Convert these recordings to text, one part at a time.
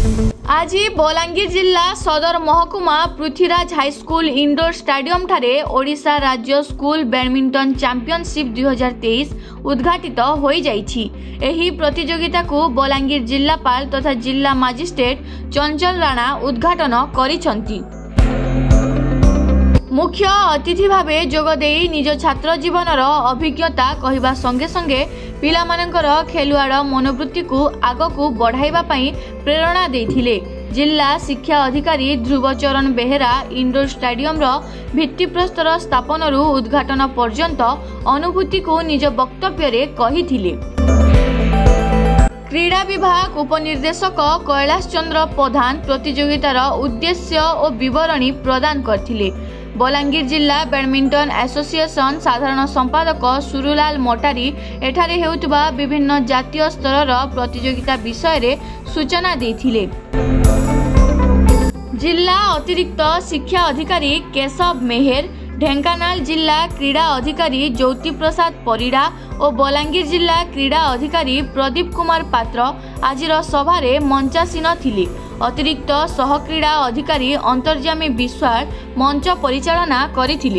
आज बलांगीर जिला सदर महकुमा पृथ्वीराज हाईस्कूल इंडोर स्टेडियम ठारे ओडिशा राज्य स्कूल बैडमिंटन चैंपियनशिप 2023 उद्घाटित हो जाइछि। एही प्रतियोगिता को बलांगीर जिलापाल तथा जिला मजिस्ट्रेट चंचल राणा उद्घाटन करिसंती। मुख्य अतिथि भावे जोगदे निज छात्र जीवनर अभिज्ञता कहवा संगे संगे पिलामानंकर खेलुआड़ मनोवृत्ति को आगकू बढ़ाइबा पई प्रेरणा देथिले। जिला शिक्षा अधिकारी ध्रुवचरण बेहेरा इंडोर स्टेडियम भित्तिप्रस्तर स्थापन उद्घाटन पर्यंत अनुभूति को निज वक्तव्य रे कहिथिले। क्रीड़ा विभाग उपनिर्देशक कैलाश चंद्र प्रधान प्रतियोगितार उद्देश्य और विवरणी प्रदान करथिले। बलांगीर जिला बैडमिंटन एसोसिएशन साधारण संपादक सुरुलाल मोटारी एठारे हेउतबा विभिन्न जातीय स्तर प्रतियोगिता विषय रे सूचना देथिले। जिला अतिरिक्त शिक्षा अधिकारी केशव मेहर, ढेंकानाल जिला क्रीड़ा अधिकारी ज्योति प्रसाद परिड़ा और बलांगीर जिला क्रीड़ा अधिकारी प्रदीप कुमार पात्र आजिर सभारे मंचासीन थिले। अतिरिक्त सहक्रीड़ा अधिकारी अंतर्जामी विश्वास मंच परिचालना करिथिले।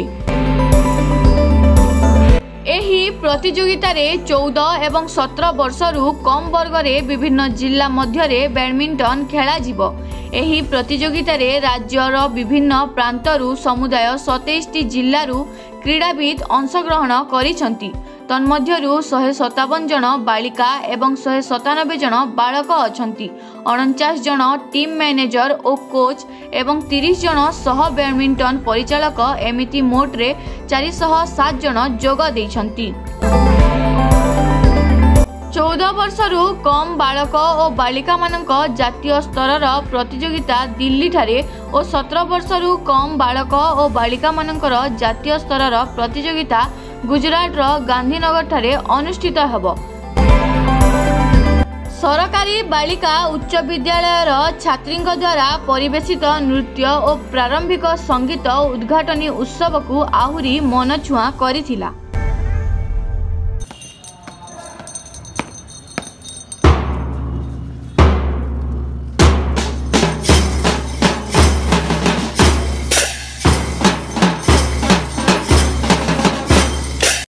एही प्रतियोगिता रे 14 एवं 17 वर्षरु कम वर्ग रे विभिन्न जिला मध्य रे बैडमिंटन खेला जिवो। एही प्रतियोगिता रे राज्यर विभिन्न प्रांतरु समुदाय 27 जिल्लारु क्रीड़ाविद अंशग्रहण करिसंती। तन्मध्यरु 157 जन बालिका एवं 197 जन बालक अछंती। 49 जन टीम मैनेजर और कोच एवं 30 जन सह बैडमिंटन परिचालक एमिति मोट रे 407 जन जोग दैछंती। 14 वर्षरु कम बालक और बालिका मानक जातीय स्तर प्रतियोगिता दिल्ली ठारे और 17 वर्षरु कम बालक और बालिका मानकर जातीय स्तर प्रतियोगिता गुजरात गांधीनगर ठारे अनुष्ठित हेबो। सरकारी बालिका उच्च विद्यालय छात्री द्वारा परिवेशित नृत्य और प्रारंभिक संगीत उद्घाटनी उत्सव को आहुरी मनछुआ करिथिला।